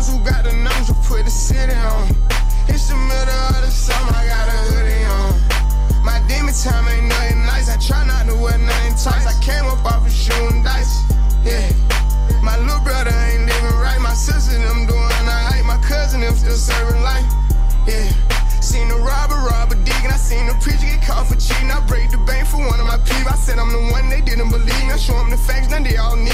ones who got the numbers to put the city on. It's the middle of the summer, I got a hoodie on. My demon time ain't nothing nice, I try not to wear nothing tight. I came up off of shooting dice, yeah. My little brother ain't living right, my sister them doing alright, my cousin them still serving life, yeah. Seen the robber digging, I seen the preacher get caught for cheating. I break the bank for one of my people, I said I'm the one, they didn't believe me. I show them the facts, now they all know.